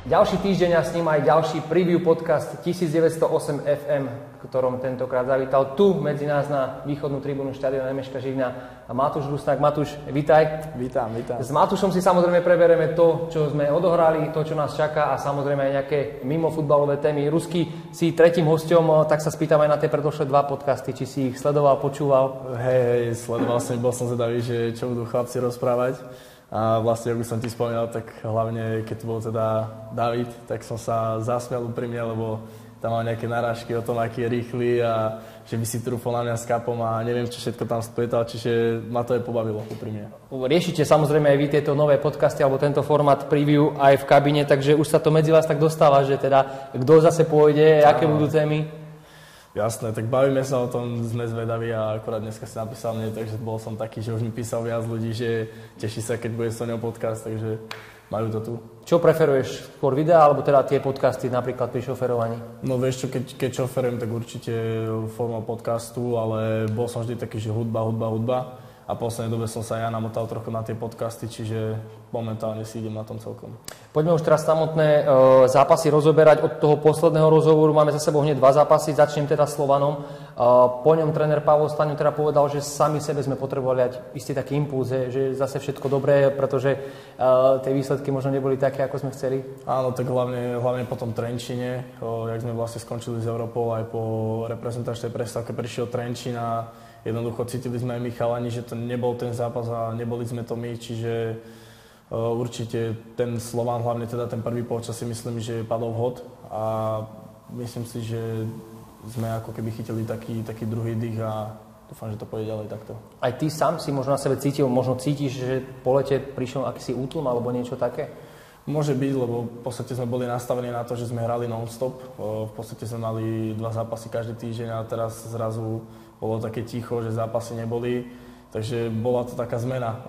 Ďalší týždeň a s ním aj ďalší preview podcast 1908 FM, v ktorom tentokrát zavítal tu medzi nás na východnú tribúnu štadióna Nemeška Žilina a Matúš Rusnák. Matúš, vitaj. Vítam. S Matúšom si samozrejme preberieme to, čo sme odohrali, to, čo nás čaká a samozrejme aj nejaké mimofutbalové témy. Rusky si tretím hosťom, tak sa spýtam aj na tie predošlé dva podcasty, či si ich sledoval, počúval. Hej, sledoval som, bol som zvedavý, že čo budú chlapci rozprávať. A vlastne, ako som ti spomínal, tak hlavne, keď tu bol teda David, tak som sa zasmial úprimne, lebo tam mal nejaké narážky o tom, aký je rýchly a že by si trúfol na mňa s kapom a neviem, čo všetko tam spletal, čiže ma to aj pobavilo úprimne. Riešite samozrejme aj vy tieto nové podcasty alebo tento formát preview aj v kabine, takže už sa to medzi vás tak dostáva, že teda kto zase pôjde, aké budú témy? Jasné, tak bavíme sa o tom, sme zvedaví a akorát dneska si napísal mne, takže bol som taký, že už mi písal viac ľudí, že teší sa, keď bude Soňou podcast, takže majú to tu. Čo preferuješ? Skôr videa alebo teda tie podcasty napríklad pri šoferovaní? No vieš čo, keď šoferujem, tak určite formou podcastu, ale bol som vždy taký, že hudba. A v poslednej dobe som sa ja namotal trochu na tie podcasty, čiže momentálne si idem na tom celkom. Poďme už teraz samotné zápasy rozoberať. Od toho posledného rozhovoru máme za sebou hneď dva zápasy. Začnem teda Slovanom. Po ňom tréner Pavol Staňo teda povedal, že sami sebe sme potrebovali dať istý taký impuls, že zase všetko dobré, pretože tie výsledky možno neboli také, ako sme chceli. Áno, tak hlavne po tom Trenčine, jak sme vlastne skončili s Európou, aj po reprezentačnej prestávke prišiel Trenčín a jednoducho cítili sme aj my chalani, že to nebol ten zápas a neboli sme to my, čiže určite ten Slovan, hlavne teda ten prvý polčas si myslím, že padol vhod a myslím si, že sme ako keby chytili taký druhý dých a dúfam, že to pôjde ďalej takto. Aj ty sám si možno na sebe cítiš, že po lete prišiel akýsi útlm alebo niečo také? Môže byť, lebo v podstate sme boli nastavení na to, že sme hrali non-stop. V podstate sme mali 2 zápasy každý týždeň a teraz zrazu bolo také ticho, že zápasy neboli. Takže bola to taká zmena.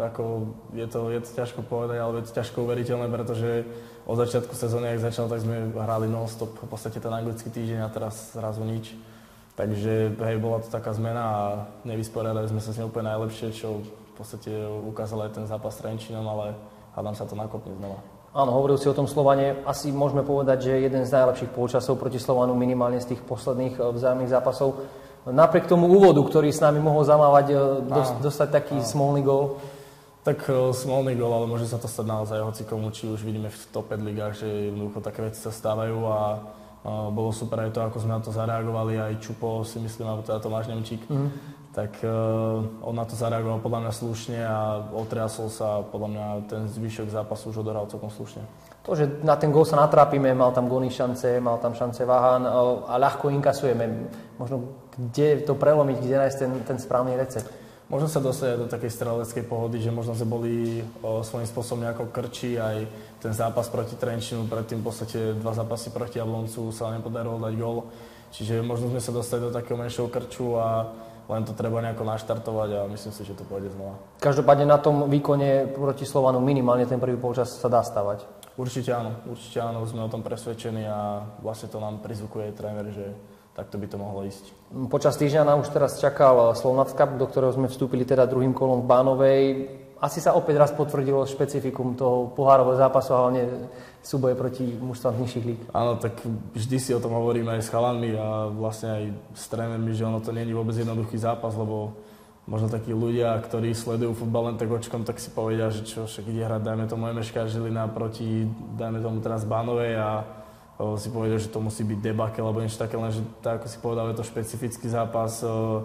Je to ťažko povedať, ale je to ťažko uveriteľné, pretože od začiatku sezóny, ak začal, tak sme hrali non-stop. V podstate ten anglický týždeň a teraz zrazu nič. Takže bola to taká zmena a nevysporiadali sme sa s ňou úplne najlepšie, čo v podstate ukázal aj ten zápas s Trenčínom, ale hádam sa to nakopne znova. Áno, hovoril si o tom Slovane. Asi môžeme povedať, že jeden z najlepších polčasov proti Slovanu minimálne z tých posledných vzájomných zápasov. Napriek tomu úvodu, ktorý s nami mohol zamávať, dostať taký smolný gól. Tak smolný gól, ale môže sa to stať naozaj hocikomu, či už vidíme v top 5 ligách, že jednoducho také veci sa stávajú a bolo super aj to, ako sme na to zareagovali, aj Čupo si myslím, alebo teda Tomáš Nemčík. Tak on na to zareagoval podľa mňa slušne a otriasol sa, podľa mňa ten zvyšok zápasu už odohral celkom slušne. To, že na ten gól sa natrápime, mal tam góly šance, mal tam šance Vahan a ľahko inkasujeme. Možno kde to prelomiť, kde nájsť ten správny recept? Možno sa dostať aj do takej streleckej pohody, že možno sme boli svojím spôsobom nejako krčí, aj ten zápas proti Trenčínu, predtým v podstate 2 zápasy proti Jabloncu sa nepodarilo dať gól. Čiže možno sme sa dostali do takého menšieho krču a len to treba nejako naštartovať a myslím si, že to pôjde znova. Každopádne na tom výkone proti Slovanu minimálne ten prvý polčas sa dá stavať. Určite áno, sme o tom presvedčení a vlastne to nám prizvukuje tréner, že takto by to mohlo ísť. Počas týždňa nám už teraz čakal Slovnac Cup, do ktorého sme vstúpili teda druhým kolom v Bánovej. Asi sa opäť raz potvrdilo špecifikum toho pohárového zápasu a hlavne súboje proti mužstvám nižších líg. Áno, tak vždy si o tom hovoríme aj s chalanmi a vlastne aj s trénermi, že ono to nie je vôbec jednoduchý zápas, lebo možno takí ľudia, ktorí sledujú futbal len tak očkom, tak si povedia, že čo, však ide hrať, dajme tomu Nemeška Žilina proti, dajme tomu teraz Bánovej a si povedal, že to musí byť debakel alebo niečo také, lenže tak ako si povedal, je to špecifický zápas.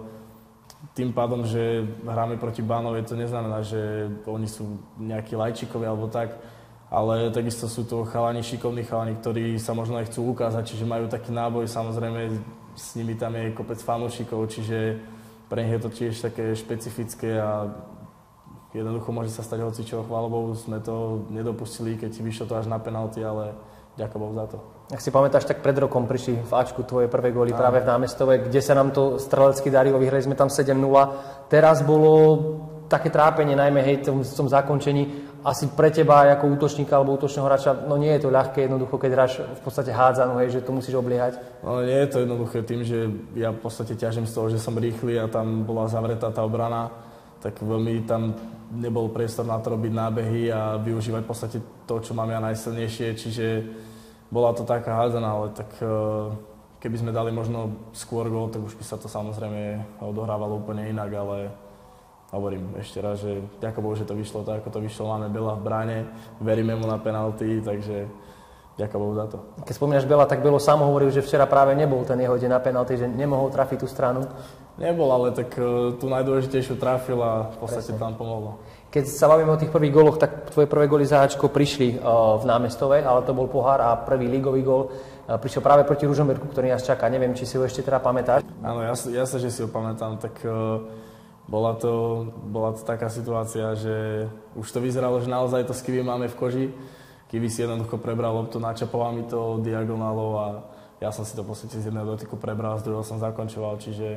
Tým pádom, že hráme proti Bánovej, to neznamená, že oni sú nejakí lajčíkovia alebo tak, ale takisto sú to chalani, šikovní chalani, ktorí sa možno aj chcú ukázať, čiže majú taký náboj, samozrejme s nimi tam je kopec fanúšikov, čiže pre nich je to tiež také špecifické a jednoducho môže sa stať hocičo. Chvála Bohu, sme to nedopustili, keď vyšlo to až na penalty, ale ďakujem Bohu za to. Ak si pamätáš, tak pred rokom prišli v Ačku tvoje prvé góly práve v Námestove, kde sa nám to strelecky darilo, vyhrali sme tam 7-0. Teraz bolo také trápenie, najmä v tom zakončení. Asi pre teba ako útočníka alebo útočného hráča, no nie je to ľahké jednoducho, keď hráš v podstate hádzanú, že to musíš obliehať. No nie je to jednoduché tým, že ja v podstate ťažím z toho, že som rýchly a tam bola zavretá tá obrana, tak veľmi tam nebol priestor na to robiť nábehy a využívať v podstate to, čo mám ja najsilnejšie, čiže bola to taká hádzaná, ale tak keby sme dali možno skôr gól, tak už by sa to samozrejme odohrávalo úplne inak, ale hovorím ešte raz, že ďakujem Bohu, že to vyšlo tak, ako to vyšlo. Máme Bela v bráne, veríme mu na penalty, takže ďakujem Bohu za to. Keď spomínaš Bela, tak Belo sám hovoril, že včera práve nebol ten jeho deň na penalty, že nemohol trafiť tú stranu. Nebol, ale tak tú najdôležitejšiu trafil a v podstate tam pomohlo. Keď sa bavíme o tých prvých góloch, tak tvoje prvé góly za Ačko prišli v Námestove, ale to bol pohár a prvý ligový gól prišiel práve proti Ružomberku, ktorý nás čaká. Neviem, či si ho ešte teda pamätáš? Áno, ja sa, že si ho pamätám, tak bola to taká situácia, že už to vyzeralo, že naozaj to s Kivim máme v koži. Kivi si jednoducho prebral loptu, načapoval mi to diagonálou a ja som si to v podstate z jedného dotyku prebral, z druhého som zakončoval, čiže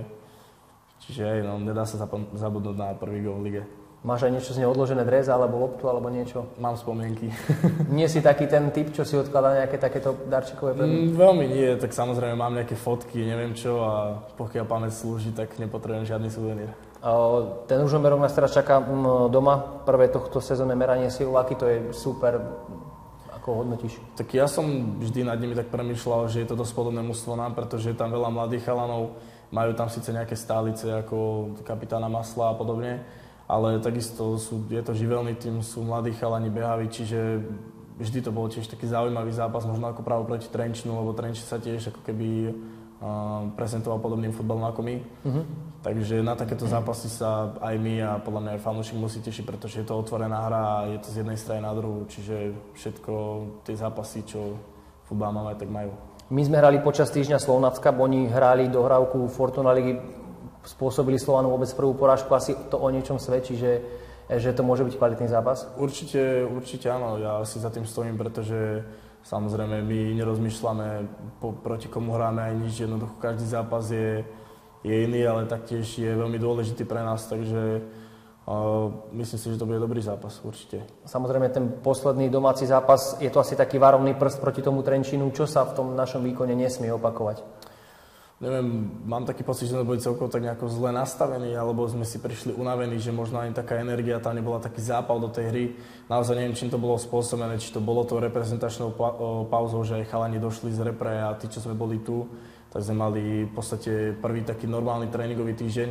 no, nedá sa zabudnúť na prvý gól v lige. Máš aj niečo z neho odložené dres, alebo loptu, alebo niečo? Mám spomienky. Nie si taký ten typ, čo si odkladá nejaké takéto darčekové predmety? Veľmi nie, tak samozrejme mám nejaké fotky, neviem čo a pokiaľ pamäť slúži, tak nepotrebujem žiadny suvenír. Ten Ružomberok nás teraz čaká doma, prvé tohto sezónne meranie síl, aký to je super, ako hodnotíš? Tak ja som vždy nad nimi tak premýšľal, že je to dosť podobné mužstvo nám, pretože je tam veľa mladých chalanov, majú tam síce nejaké stálice ako kapitána Masla a podobne, ale takisto je to živelný tým, sú mladí chalani, behaví, čiže vždy to bol tiež taký zaujímavý zápas, možno ako práve proti Trenčínu, lebo Trenčín sa tiež ako keby prezentoval podobným futbalom ako my. Takže na takéto zápasy sa aj my a podľa mňa aj fanúšik musí tešiť, pretože je to otvorená hra a je to z jednej strany na druhú, čiže všetko tie zápasy, čo futbal máme, tak majú. My sme hrali počas týždňa Slovnacka, oni hrali dohrávku Fortuna ligy, spôsobili Slovanu vôbec prvú porážku, asi to o niečom svedčí, že to môže byť kvalitný zápas? Určite áno, ja si za tým stojím, pretože samozrejme my nerozmýšľame proti komu hráme aj nič, jednoducho každý zápas je iný, ale taktiež je veľmi dôležitý pre nás, takže myslím si, že to bude dobrý zápas, určite. Samozrejme ten posledný domáci zápas, je to asi taký varovný prst proti tomu Trenčínu, čo sa v tom našom výkone nesmie opakovať? Neviem, mám taký pocit, že sme boli celkovo tak nejako zle nastavení, alebo sme si prišli unavení, že možno ani taká energia, tam nebola taký zápal do tej hry. Naozaj neviem, čím to bolo spôsobené, či to bolo tou reprezentačnou pauzou, že aj chalani došli z repre a tí, čo sme boli tu, tak sme mali v podstate prvý taký normálny tréningový týždeň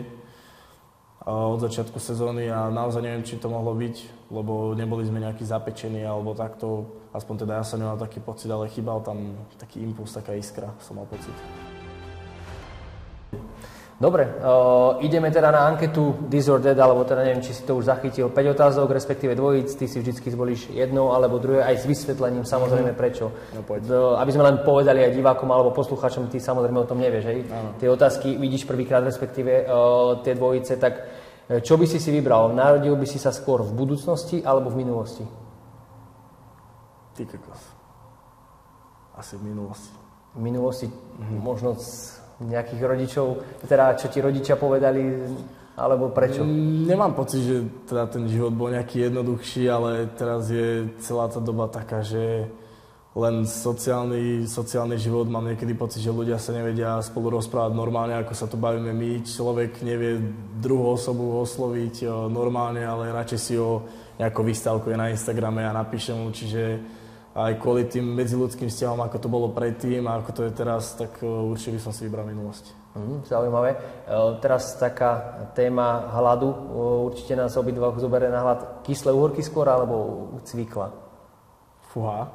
od začiatku sezóny a naozaj neviem, či to mohlo byť, lebo neboli sme nejakí zapečení alebo takto, aspoň teda ja som nemal taký pocit, ale chýbal tam taký impuls, taká iskra, som mal pocit. Dobre, ideme teda na anketu This or That, alebo teda neviem, či si to už zachytil. 5 otázok, respektíve dvojíc, ty si vždycky zvolíš jednou alebo druhé, aj s vysvetlením samozrejme prečo. No, aby sme len povedali aj divákom alebo poslucháčom, ty samozrejme o tom nevieš, hej? Áno. Tie otázky vidíš prvýkrát, respektíve tie dvojice, tak čo by si vybral? Narodil by si sa skôr v budúcnosti alebo v minulosti? Ty kokos. Asi v minulosti. V minulosti možno nejakých rodičov, teda čo ti rodičia povedali, alebo prečo? Nemám pocit, že teda ten život bol nejaký jednoduchší, ale teraz je celá tá doba taká, že len sociálny život, mám niekedy pocit, že ľudia sa nevedia spolu rozprávať normálne, ako sa tu bavíme my. Človek nevie druhú osobu osloviť normálne, ale radšej si ho nejako vystavkuje na Instagrame a napíše mu, čiže aj kvôli tým medziľudským vzťahom, ako to bolo predtým a ako to je teraz, tak určite by som si vybral minulosť. Zaujímavé. Teraz taká téma hladu. Určite nás obidva zoberie na hlad. Kyslé uhorky skôr alebo cvikla? Fúha.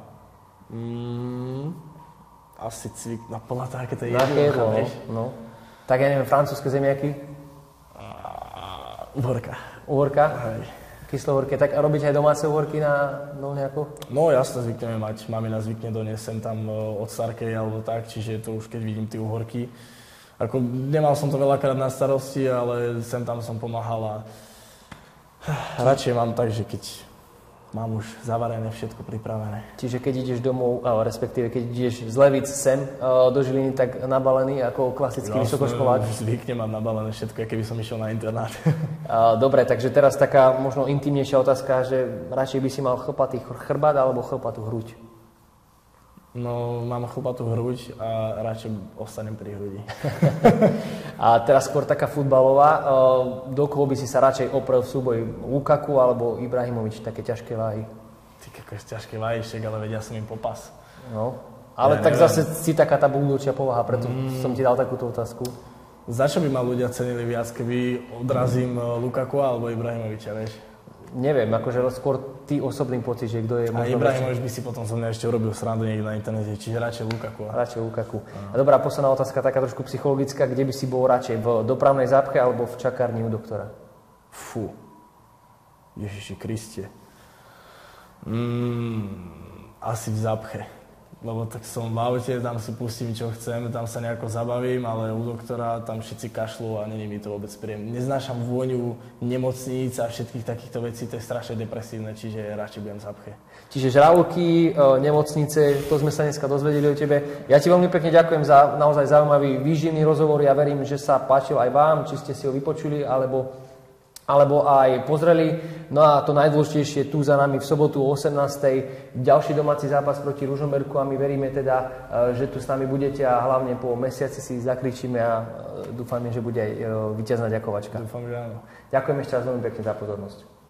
Asi cvikla. Podľa toho, aké to je jednoduché, vieš? No. Tak ja neviem, francúzske zemiaky? Uhorka. Uhorka? Hej. Kyslé uhorky. Tak robiť aj domáce uhorky na dolniakoch? No jasne, zvykneme mať. Mamina zvykne doniesť sem tam od Starkej alebo tak, čiže to už keď vidím tie uhorky. Ako, nemal som to veľakrát na starosti, ale sem tam som pomáhal a radšej mám tak, že keď mám už zavarené, všetko pripravené. Čiže keď ideš domov, respektíve keď ideš z Levic sem do Žiliny, tak nabalený ako klasický vysokoškolák? Zvykne mať nabalené všetko, keby som išiel na internát. Dobre, takže teraz taká možno intimnejšia otázka, že radšej by si mal chlpatý chrbát alebo chlpatú hruď? No, mám chlpatú hruď a radšej ostanem pri hrudi. A teraz skôr taká futbalová. Do koho by si sa radšej oprel v súboji? Lukaku alebo Ibrahimovič? Také ťažké váhy. Ty, ako ťažké váhy, však, ale vedia som im popas. No. Ale ja tak neviem. Zase si taká tá buldurčia povaha, preto som ti dal takúto otázku. Za čo by ma ľudia cenili viac, keby odrazím Lukaku alebo Ibrahimoviča, vieš? Neviem, akože skôr ty osobný pocit, že kto je možno... A Ibrahimovič by si potom so mňa ešte urobil srandu niekde na internete, čiže radšej Lukaku. Radšej Lukaku. A dobrá, posledná otázka, taká trošku psychologická, kde by si bol radšej, v dopravnej zápche alebo v čakárni u doktora? Fú. Ježiši Kriste. Asi v zápche. Lebo tak som v aute, tam si pustím, čo chcem, tam sa nejako zabavím, ale u doktora tam všetci kašľú a není mi to vôbec príjemné. Neznášam vôňu nemocníc a všetkých takýchto vecí, to je strašne depresívne, čiže radšej budem v zápche. Čiže žralky, nemocnice, to sme sa dneska dozvedeli o tebe. Ja ti veľmi pekne ďakujem za naozaj zaujímavý, výživný rozhovor. Ja verím, že sa páčil aj vám, či ste si ho vypočuli, alebo aj pozreli. No a to najdôležitejšie tu za nami v sobotu o 18. ďalší domáci zápas proti Ružomberku a my veríme teda, že tu s nami budete a hlavne po mesiaci si zakričíme a dúfame, že bude aj víťazná ďakovačka. Dúfam, že áno. Ďakujem ešte raz veľmi pekne za pozornosť.